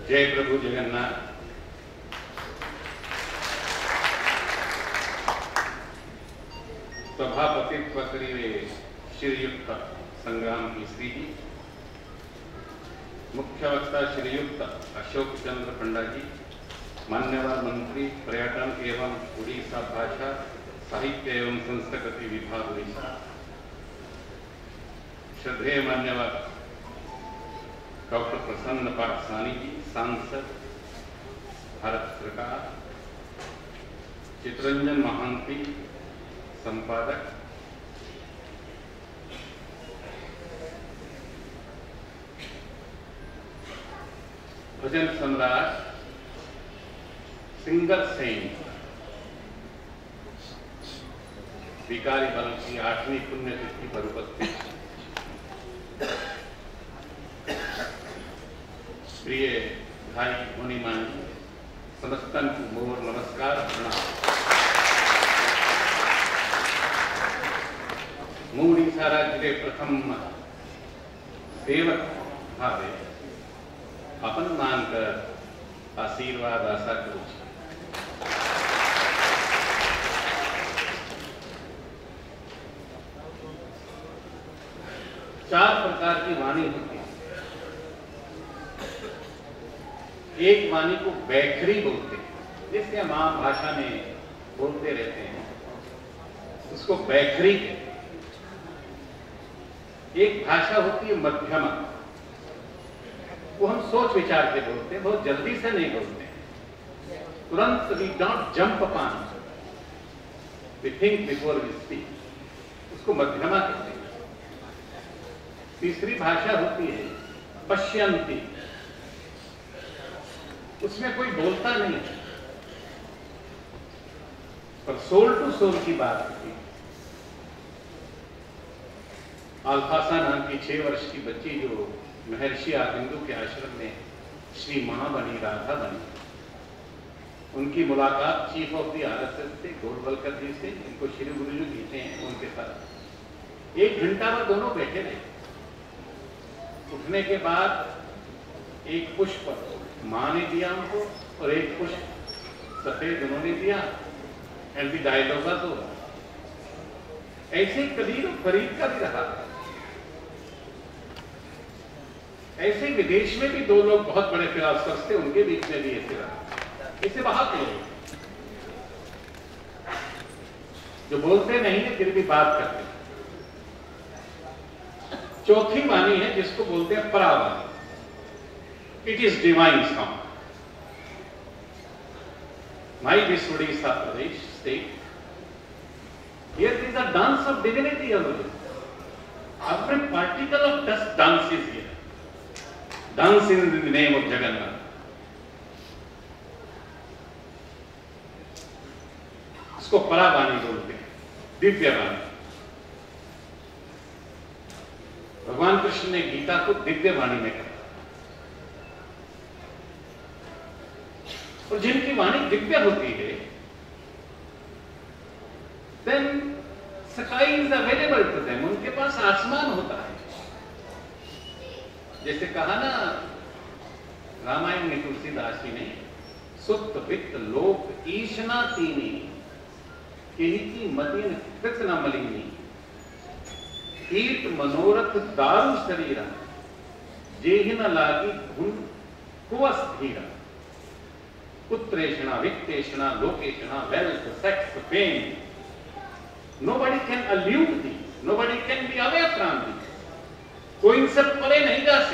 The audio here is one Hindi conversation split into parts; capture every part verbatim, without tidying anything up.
जय प्रभु जगन्नाथ। सभापतित्व करिए श्रीयुक्त संग्राम केसरी जी, मुख्य वक्ता श्रीयुक्त अशोक चंद्र पंडा जी, मान्यवर मंत्री पर्यटन एवं उड़ीसा भाषा साहित्य एवं संस्कृति विभाग उड़ीसा, श्रद्धेय मान्यवर डॉक्टर प्रसन्न पाठसानी जी, सांसद भारत सरकार, चित्रंजन महांती संपादक, भजन सम्राट सिंगर सेंट भिकारी बाला की आठवीं पुण्यतिथि पर उपस्थित प्रिय भाई मुनिमान समस्तन को मोर नमस्कार प्रणाम। मु ओडिशा राज्य प्रथम सेवक भावे अपन मानकर आशीर्वाद आशा करूँ। चार प्रकार की वाणी होती है। एक वाणी को बैखरी बोलते हैं, जिसके हम आम भाषा में बोलते रहते हैं, उसको बैखरी कहते हैं। एक भाषा होती है मध्यमा, वो हम सोच विचार के बोलते हैं, बहुत जल्दी से नहीं बोलते, तुरंत we don't jump upon, we think before we speak, उसको मध्यमा कहते हैं। तीसरी भाषा होती है पश्यंती, उसमें कोई बोलता नहीं है, पर सोल टू सोल की बात होती है। अल्फासा नाम की छह वर्ष की बच्ची जो महर्षि अरविंदो के आश्रम में श्री मां बनी, राधा बनी, उनकी मुलाकात चीफ ऑफ द आरएसएस से गोलवलकर जी से, इनको श्री गुरु जी जीते हैं, उनके साथ एक घंटा में दोनों बैठे रहे। उठने के बाद एक पुष्प मां ने दिया उनको और एक पुष्प सफेद उन्होंने दिया, and the dialogue was over. ऐसे कबीर और फरीद का भी रहा। ऐसे विदेश में भी दो लोग बहुत बड़े फिलोसफर्स थे, उनके बीच में भी ऐसे रहा। ऐसे बहुत लोग जो बोलते नहीं है फिर भी बात करते हैं। चौथी वाणी है जिसको बोलते हैं परावाणी। It is divine song. My this Orissa प्रदेश state, here is the dance of divinity always. Every particle of dust dance is here, dance in the name of Jagannath. इसको परावाणी बोलते हैं, दिव्य वाणी। भगवान कृष्ण ने गीता को दिव्य वाणी में कहा, और जिनकी वाणी दिव्य होती है, then sky is available to them, उनके पास आसमान होता है। जैसे कहा ना रामायण में तुलसीदास जी ने, सुत वित्त लोक ईशना तीनी किही मतिन कृत न मलिनी, कीट मनोरथ दारु शरीरा, जेहि न लागी घुन कुवस धीरा, पुत्रेषणा वित्तेषणा लोकेषणा wealth, sex, fame. Nobody can elude these. Nobody can be away from these. कोई इनसे परे नहीं जा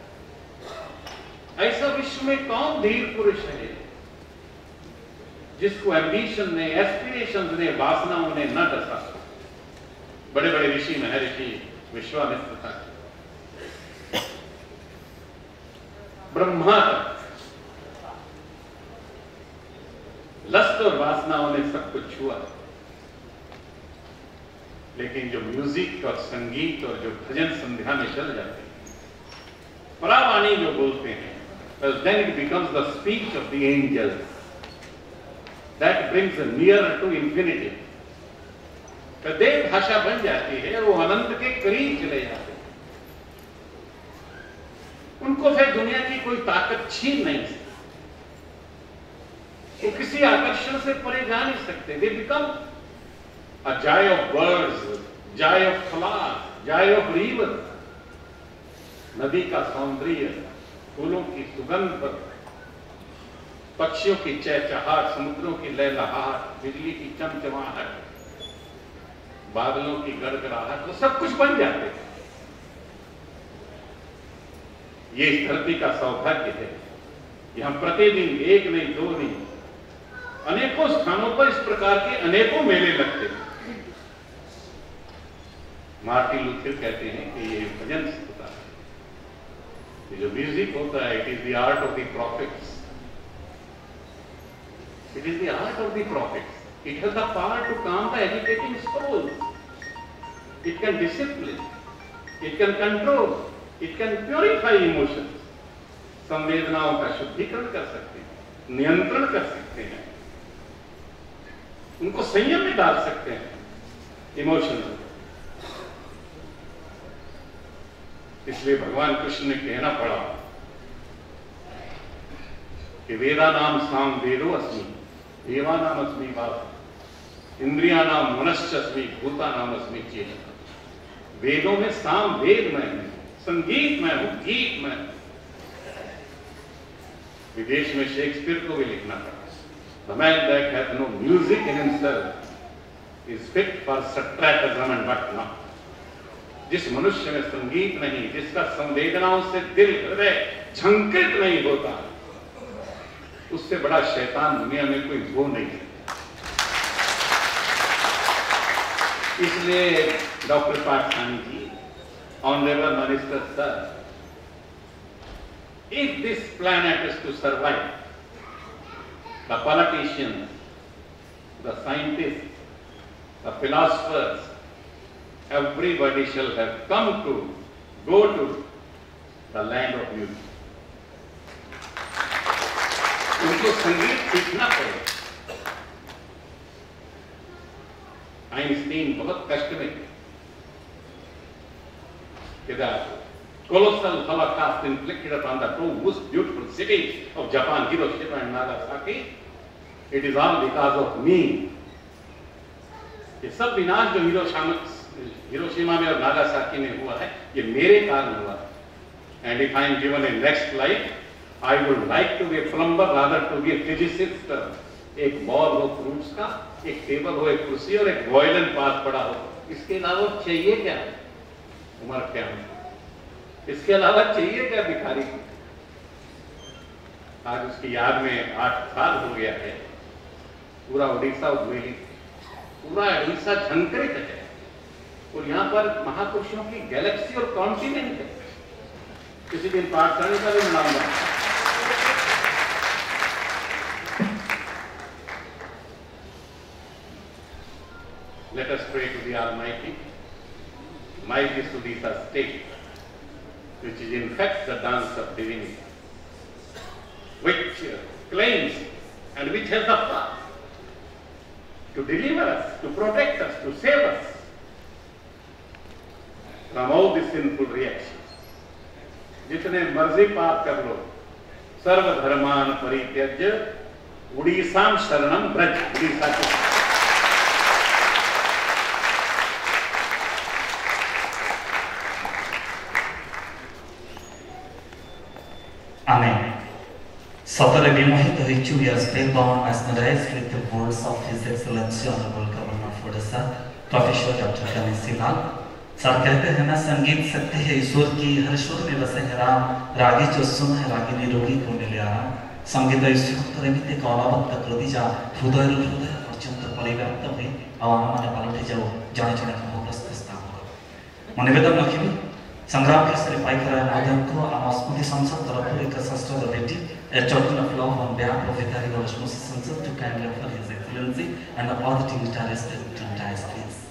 सकता। ऐसा विश्व में कौन धीर पुरुष है जिसको एम्बिशन ने, एस्पिरेशंस ने, वासनाओं ने न डसा। बड़े बड़े ऋषि महर्षि विश्वामित्र तक, ब्रह्मा तक, लस्ट और वासनाओं ने सब कुछ छुआ। लेकिन जो म्यूजिक और संगीत और जो भजन संध्या में चल जाते हैं, परावाणी जो बोलते हैं, then it becomes the speech of the angels that brings nearer to infinity. देव भाषा बन जाती है, वो अनंत के करीब चले जाते हैं। उनको फिर दुनिया की कोई ताकत छीन नहीं सकती, वो किसी आकर्षण से परे जा नहीं सकते। They become a joy of birds, joy of flowers, joy of river. नदी का सौंदर्य, फूलों की सुगंध, पक्षियों की चहचहाट, समुद्रों की लहलहाट, बिजली की चमचमाहट, बादलों की गड़गड़ाहट, वो सब कुछ बन जाते हैं। ये इस धरती का सौभाग्य है कि हम प्रतिदिन एक नहीं, दो नहीं, अनेकों स्थानों पर इस प्रकार के अनेकों मेले लगते हैं। मार्टिन लूथर कहते हैं कि ये भजन होता है, ये जो म्यूजिक होता है, it is the art of the prophets, it is the art of the prophets. It has the power to calm the agitating soul, it can discipline, it can control, it can purify emotions. संवेदनाओं का शुद्धिकरण कर सकते हैं, नियंत्रण कर सकते हैं, उनको संयम में डाल सकते हैं इमोशंस। इसलिए भगवान कृष्ण ने कहना पड़ा कि वेदा नाम साम वेदो अस्मि, देवा नाम अस्मि वाव, इंद्रिया नाम मनश्च अस्मि, भूता नाम अस्मि चेत। वेदों में साम वेद में है, संगीत में हूं, गीत में। विदेश में शेक्सपियर को भी लिखना पड़ा, The man that hath no music in himself is fit for stratagem and what not. जिस मनुष्य में संगीत नहीं, जिसका संवेदनाओं से दिल हृदय झंकृत नहीं होता, उससे बड़ा शैतान दुनिया में कोई हो नहीं है। इसलिए doctor Pathshani ji, honourable minister sir, if this planet is to survive, the politicians, the scientists, the philosophers, everybody shall have come to go to the land of music. उनको संगीत सीखना पड़ेगा। आइंस्टीन बहुत कष्ट में थे। Colossal holocaust inflicted upon the two most beautiful cities of Japan, Hiroshima and Nagasaki. It is all because of me. ये सब विनाश जो हिरोशिमा हिरोशिमा में और नागासाकी में हुआ है, ये मेरे कारण हुआ है। And if I am given a next life, I would like to be a plumber rather to be a physicist. एक बॉल हो फ्रूट्स का, एक टेबल हो, एक कुर्सी और एक वॉयलिन पास पड़ा हो, इसके अलावा चाहिए क्या? उम्र क्या है? इसके अलावा चाहिए क्या भिखारी को? आज उसकी याद में आठ साल हो गया है। पूरा उड़ीसा उद्वेलित, पूरा उड़ीसा झंकृत है, और यहाँ पर महापुरुषों की गैलेक्सी और कॉन्टिनेंट है। किसी दिन पाठशानी का भी मनाऊंगा। Let us pray to the Almighty. Might is to this state, which is in fact the dance of divinity, which claims and which has the power to deliver us, to protect us, to save us from all the sinful reactions. जितने मर्जी पाप कर लो, सर्व धर्मान परित्यज्य उड़ीसाम शरणम ब्रज। उड़ीसा के Amen. Sotore Bimohit Hichu, we are spellbound, mesmerized with the words of His Excellency Honorable Governor of Odisha, Professor Doctor Ganesh Lal. Sir कहते हैं ना, संगीत सत्य है ईश्वर की, हर स्वर में बसे है राम, रागी जो सुन है रागी निरोगी को मिले आराम। संगीत ईश्वर एमती एक अनबद्ध कृति जा हृदय हृदय पर्यंत परिव्याप्त हुए और आम पालटि जाऊ जड़े जड़े मोहग्रस्त स्थान। मन निवेदन रखी संग्राम केसरी पाइकराय महोदय आम स्मृति संसद तरफ एक शास्त्र बेटी a token of love on behalf of Bhikari Bala Sansad to kindly offer His Excellency and all the dignitaries to entire please.